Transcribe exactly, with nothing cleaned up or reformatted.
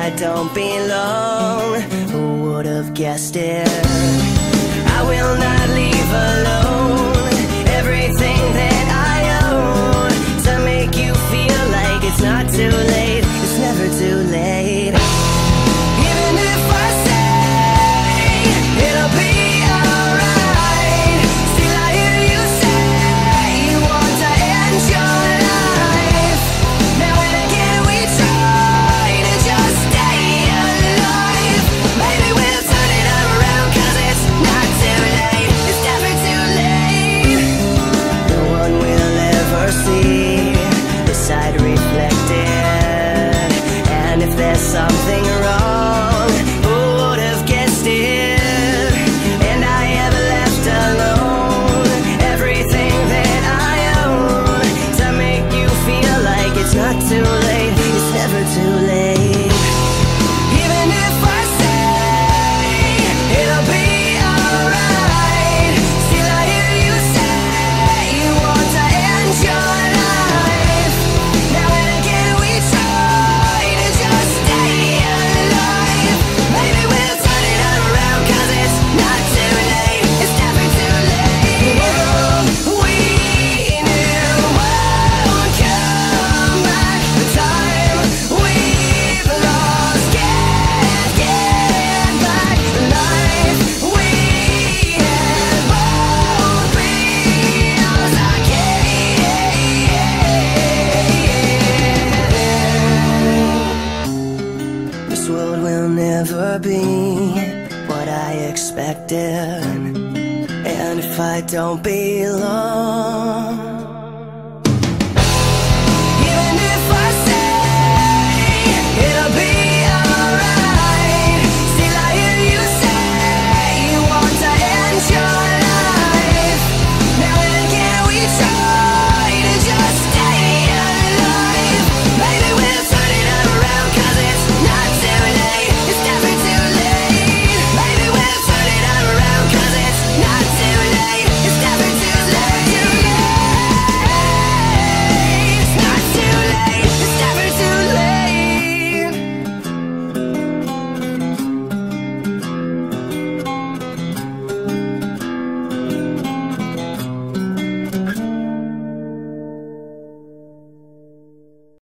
I don't belong. Who would have guessed it? I will not leave alone everything that I own to make you feel like it's not too late. It's never too late. Even if I say it'll be alright, still I hear you say you want to end your life. Now and again we try to just stay alive. Maybe we'll turn it around, cause it's not too late. It's never too late. No one will ever see the side reflected, and if there's something wrong, who would have guessed it? And I am left alone, everything that I own, to make you feel like it's not too late. It's never too late. Even if I say it'll be alright, still I hear you say you want to end your life. Now and again we try to just stay alive. Maybe we'll turn it around, cause it's not too late. It's never too late. We knew won't come back. The time we've lost can't get back. The life we had won't be ours again. This world will never be what I expected, and if I don't belong,